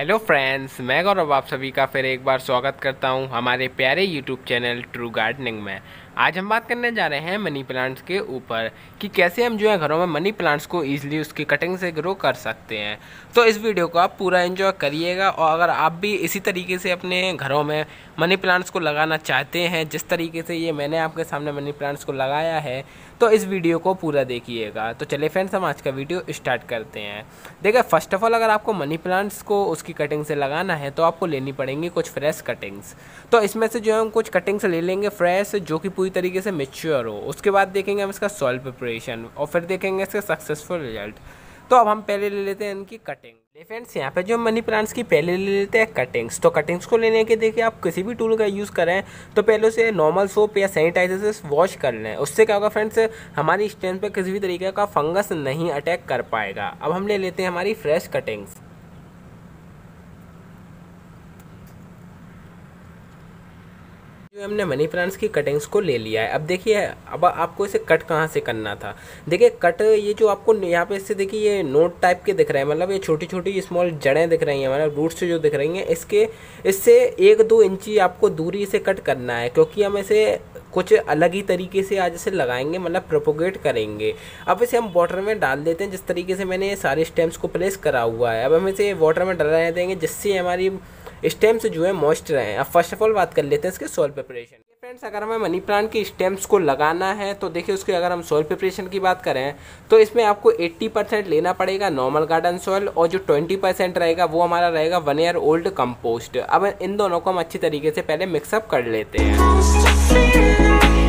Hello friends, मैं गौरव आप सभी का फिर एक बार स्वागत करता हूं हमारे प्यारे यूट्यूब चैनल ट्रू गार्डनिंग में। आज हम बात करने जा रहे हैं मनी प्लांट्स के ऊपर कि कैसे हम जो है घरों में मनी प्लांट्स को ईजिली उसकी कटिंग से ग्रो कर सकते हैं। तो इस वीडियो को आप पूरा एंजॉय करिएगा और अगर आप भी इसी तरीके से अपने घरों में मनी प्लांट्स को लगाना चाहते हैं जिस तरीके से ये मैंने आपके सामने मनी प्लांट्स को लगाया है, तो इस वीडियो को पूरा देखिएगा। तो चलिए फ्रेंड्स, हम आज का वीडियो स्टार्ट करते हैं। देखिए, फर्स्ट ऑफ ऑल अगर आपको मनी प्लांट्स को उसकी कटिंग से लगाना है तो आपको लेनी पड़ेंगी कुछ फ्रेश कटिंग्स। तो इसमें से जो है हम कुछ कटिंग्स ले लेंगे फ्रेश, जो कि पूरी तरीके से मैच्योर हो। उसके बाद देखेंगे हम इसका सॉइल प्रिपरेशन और फिर देखेंगे इसके सक्सेसफुल रिजल्ट। तो अब हम पहले ले लेते हैं इनकी कटिंग। फ्रेंड्स, यहाँ पे जो मनी प्लांट्स की पहले ले लेते हैं कटिंग्स। तो कटिंग्स को लेने के देखिए, आप किसी भी टूल का यूज़ करें तो पहले उसे नॉर्मल सोप या सैनिटाइजर से वॉश कर लें। उससे क्या होगा फ्रेंड्स, हमारी स्टेम पे किसी भी तरीके का फंगस नहीं अटैक कर पाएगा। अब हम ले लेते हैं हमारी फ्रेश कटिंग्स। जो हमने मनी प्लांट्स की कटिंग्स को ले लिया है, अब देखिए अब आपको इसे कट कहाँ से करना था। देखिए कट, ये जो आपको यहाँ पे इससे देखिए ये नोट टाइप के दिख रहे हैं, मतलब ये छोटी छोटी स्मॉल जड़ें दिख रही हैं, मतलब रूट्स जो दिख रही हैं, इससे 1-2 इंची आपको दूरी से कट करना है, क्योंकि हम इसे कुछ अलग ही तरीके से आज इसे लगाएंगे, मतलब प्रोपोगेट करेंगे। अब इसे हम वाटर में डाल देते हैं जिस तरीके से मैंने ये सारे स्टेम्स को प्लेस करा हुआ है। अब हम इसे वाटर में डलने देंगे जिससे हमारी स्टेम्स जो है मॉइस्ट रहें। अब फर्स्ट ऑफ ऑल बात कर लेते हैं इसके सॉइल प्रिपरेशन। फ्रेंड्स, अगर हमें मनी प्लांट की स्टेम्स को लगाना है तो देखिए उसके अगर हम सॉइल प्रिपरेशन की बात करें तो इसमें आपको 80% लेना पड़ेगा नॉर्मल गार्डन सॉइल, और जो 20% रहेगा वो हमारा रहेगा 1 ईयर ओल्ड कंपोस्ट। अब इन दोनों को हम अच्छी तरीके से पहले मिक्सअप कर लेते हैं।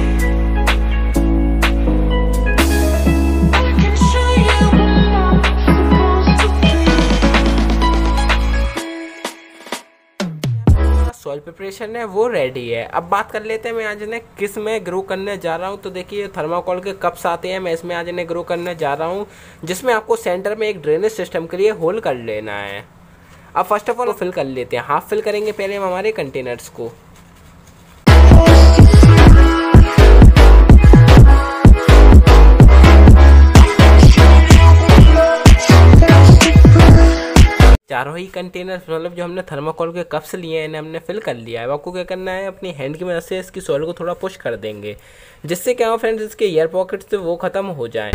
सॉइल प्रिपरेशन है वो रेडी है। अब बात कर लेते हैं मैं आज इन्हें किस में ग्रो करने जा रहा हूँ। तो देखिए थर्माकोल के कप्स आते हैं, मैं इसमें आज इन्हें ग्रो करने जा रहा हूँ, जिसमें आपको सेंटर में एक ड्रेनेज सिस्टम के लिए होल कर लेना है। अब फर्स्ट ऑफ ऑल फिल कर लेते हैं। हाफ फिल करेंगे पहले हम हमारे कंटेनर्स को। चारों ही कंटेनर मतलब जो हमने थर्माकोल के कप्स लिए हैं इन्हें हमने फिल कर लिया है। अब आपको क्या करना है, अपनी हैंड की मदद से इसकी सॉइल को थोड़ा पुश कर देंगे, जिससे क्या हो फ्रेंड्स, इसके एयर पॉकेट्स से वो खत्म हो जाए।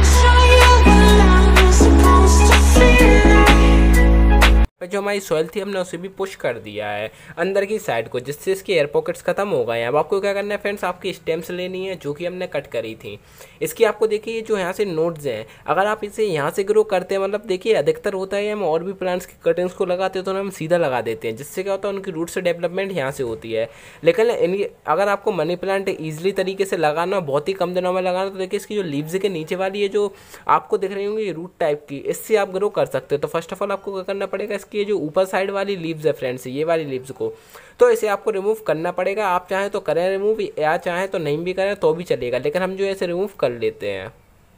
जो हमारी सॉइल थी हमने उसे भी पुश कर दिया है अंदर की साइड को, जिससे इसके एयर पॉकेट्स खत्म हो गए हैं। अब आपको क्या करना है फ्रेंड्स, आपकी स्टेम्स लेनी है जो कि हमने कट करी थी। इसकी आपको देखिए जो यहाँ से नोट्स हैं, अगर आप इसे यहाँ से ग्रो करते हैं, मतलब देखिए अधिकतर होता है हम और भी प्लांट्स की कटिंग्स को लगाते हैं तो हम सीधा लगा देते हैं, जिससे क्या होता है उनकी रूट से डेवलपमेंट यहाँ से होती है। लेकिन अगर आपको मनी प्लांट ईजिली तरीके से लगाना, बहुत ही कम दिनों में लगाना, तो देखिए इसकी जो लीव्स के नीचे वाली है जो आपको दिख रही होंगी रूट टाइप की, इससे आप ग्रो कर सकते हो। तो फर्स्ट ऑफ ऑल आपको क्या करना पड़ेगा, इसकी जो ऊपर साइड वाली लीव्स है फ्रेंड्स, ये वाली लीव्स को, तो इसे आपको रिमूव करना पड़ेगा। आप चाहें तो करें रिमूव, या चाहें तो नहीं भी करें तो भी चलेगा, लेकिन हम जो है इसे रिमूव कर लेते हैं।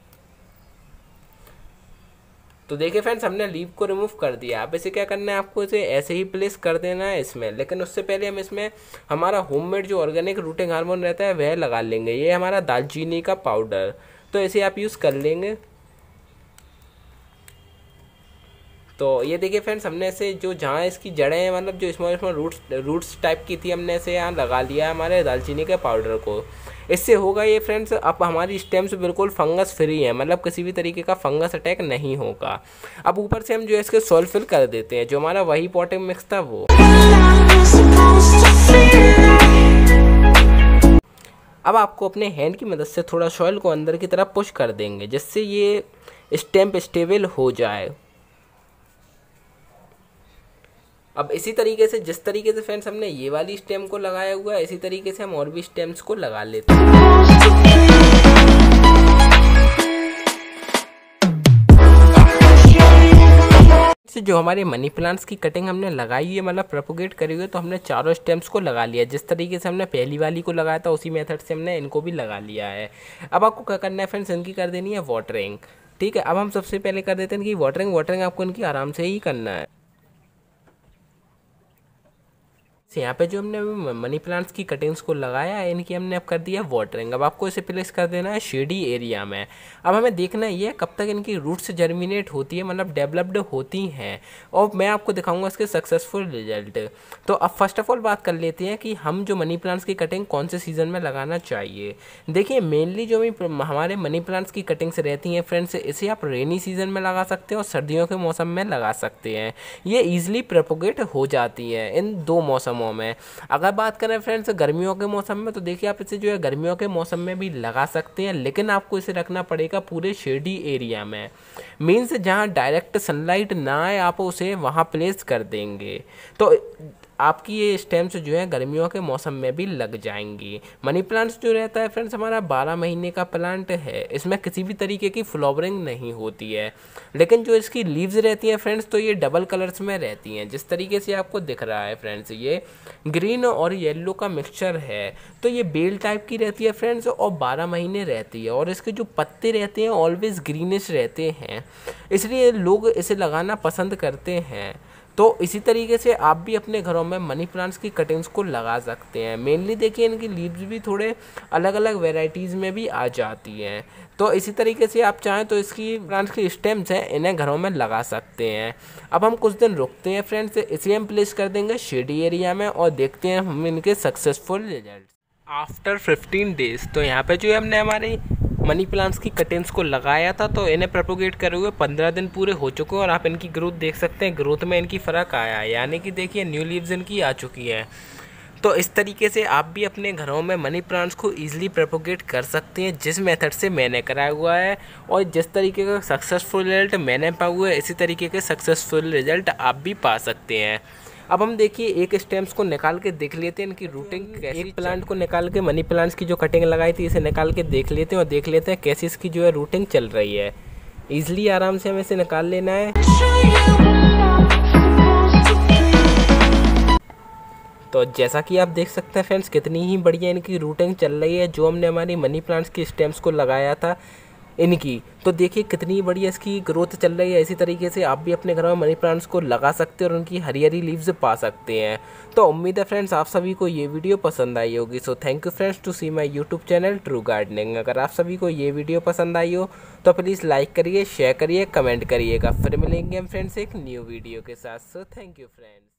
तो देखिए फ्रेंड्स, हमने लीव को रिमूव कर दिया। अब इसे क्या करना है, आपको इसे ऐसे ही प्लेस कर देना है इसमें, लेकिन उससे पहले हम इसमें हमारा होममेड जो ऑर्गेनिक रूटिंग हार्मोन रहता है वह लगा लेंगे। ये हमारा दालचीनी का पाउडर, तो इसे आप यूज़ कर लेंगे। तो ये देखिए फ्रेंड्स, हमने इसे जो जहाँ इसकी जड़ें हैं, मतलब जो स्मॉल स्मॉल रूट्स टाइप की थी, हमने इसे यहाँ लगा लिया हमारे दालचीनी के पाउडर को। इससे होगा ये फ्रेंड्स, अब हमारी स्टेम्स बिल्कुल फंगस फ्री है, मतलब किसी भी तरीके का फंगस अटैक नहीं होगा। अब ऊपर से हम जो है इसके सॉइल फिल कर देते हैं, जो हमारा वही पॉटिंग मिक्स था वो। अब आपको अपने हैंड की मदद से थोड़ा सॉइल को अंदर की तरफ पुश कर देंगे, जिससे ये स्टेम स्टेबल हो जाए। अब इसी तरीके से जिस तरीके से फ्रेंड्स हमने ये वाली स्टेम को लगाया हुआ है, इसी तरीके से हम और भी स्टेम्स को लगा लेते हैं। जो हमारे मनी प्लांट्स की कटिंग हमने लगाई है, मतलब प्रोपोगेट करी हुई है, तो हमने चारों स्टेम्स को लगा लिया। जिस तरीके से हमने पहली वाली को लगाया था उसी मेथड से हमने इनको भी लगा लिया है। अब आपको क्या करना है फ्रेंड्स, इनकी कर देनी है वाटरिंग। ठीक है, अब हम सबसे पहले कर देते हैं कि वाटरिंग आपको इनकी आराम से ही करना है। यहाँ पे जो हमने मनी प्लांट्स की कटिंग्स को लगाया है, इनकी हमने अब कर दिया वाटरिंग। अब आपको इसे प्लेस कर देना है शेडी एरिया में। अब हमें देखना ये है कब तक इनकी रूट्स जर्मिनेट होती है, मतलब डेवलप्ड होती हैं, और मैं आपको दिखाऊंगा इसके सक्सेसफुल रिजल्ट। तो अब फर्स्ट ऑफ ऑल बात कर लेते हैं कि हम जो मनी प्लांट्स की कटिंग कौन से सीज़न में लगाना चाहिए। देखिए मेनली जो हमारे मनी प्लांट्स की कटिंग्स रहती हैं फ्रेंड्स, इसे आप रेनी सीजन में लगा सकते हैं और सर्दियों के मौसम में लगा सकते हैं। ये ईजिली प्रोपोगेट हो जाती है इन दो मौसमों में। अगर बात करें फ्रेंड्स गर्मियों के मौसम में, तो देखिए आप इसे जो है गर्मियों के मौसम में भी लगा सकते हैं, लेकिन आपको इसे रखना पड़ेगा पूरे शेडी एरिया में। मीन्स जहां डायरेक्ट सनलाइट ना आए आप उसे वहां प्लेस कर देंगे, तो आपकी ये स्टेम्स जो है गर्मियों के मौसम में भी लग जाएंगी। मनी प्लांट्स जो रहता है फ्रेंड्स हमारा 12 महीने का प्लांट है, इसमें किसी भी तरीके की फ्लावरिंग नहीं होती है, लेकिन जो इसकी लीव्स रहती हैं फ्रेंड्स तो ये डबल कलर्स में रहती हैं, जिस तरीके से आपको दिख रहा है फ्रेंड्स ये ग्रीन और येलो का मिक्सचर है। तो ये बेल टाइप की रहती है फ्रेंड्स और 12 महीने रहती है, और इसके जो पत्ते रहते हैं ऑलवेज ग्रीनिश रहते हैं, इसलिए लोग इसे लगाना पसंद करते हैं। तो इसी तरीके से आप भी अपने घरों में मनी प्लांट्स की कटिंग्स को लगा सकते हैं। मेनली देखिए इनकी लीव्स भी थोड़े अलग अलग वेराइटीज़ में भी आ जाती हैं, तो इसी तरीके से आप चाहें तो इसकी प्लांट्स की स्टेम्स हैं इन्हें घरों में लगा सकते हैं। अब हम कुछ दिन रुकते हैं फ्रेंड्स, इसे हम प्लेस कर देंगे शेडी एरिया में और देखते हैं हम इनके सक्सेसफुल रिजल्ट आफ्टर 15 डेज। तो यहाँ पे जो है हमने हमारी मनी प्लांट्स की कटिंग्स को लगाया था, तो इन्हें प्रोपोगेट करे हुए 15 दिन पूरे हो चुके हैं और आप इनकी ग्रोथ देख सकते हैं। ग्रोथ में इनकी फ़र्क आया है, यानी कि देखिए न्यू लीव्स इनकी आ चुकी है। तो इस तरीके से आप भी अपने घरों में मनी प्लांट्स को ईजिली प्रोपोगेट कर सकते हैं, जिस मेथड से मैंने कराया हुआ है, और जिस तरीके का सक्सेसफुल रिजल्ट मैंने पाया हुआ है इसी तरीके के सक्सेसफुल रिजल्ट आप भी पा सकते हैं। अब हम देखिए एक स्टेम्स को निकाल के देख लेते हैं इनकी रूटिंग कैसी। एक प्लांट को निकाल के मनी प्लांट्स की जो कटिंग लगाई थी इसे निकाल के देख लेते हैं और देख लेते हैं कैसी इसकी जो है रूटिंग चल रही है। ईजिली आराम से हमें इसे निकाल लेना है। तो जैसा कि आप देख सकते हैं फ्रेंड्स कितनी ही बढ़िया इनकी रूटिंग चल रही है, जो हमने हमारी मनी प्लांट्स की स्टेम्स को लगाया था इनकी। तो देखिए कितनी बढ़िया इसकी ग्रोथ चल रही है। इसी तरीके से आप भी अपने घर में मनी प्लांट्स को लगा सकते हैं और उनकी हरी हरी लीव्स पा सकते हैं। तो उम्मीद है फ्रेंड्स आप सभी को ये वीडियो पसंद आई होगी। So thank you friends to see my YouTube channel true gardening. अगर आप सभी को ये वीडियो पसंद आई हो तो प्लीज़ लाइक करिए, शेयर करिए, कमेंट करिएगा। फिर मिलेंगे हम फ्रेंड्स एक न्यू वीडियो के साथ। So thank you friends.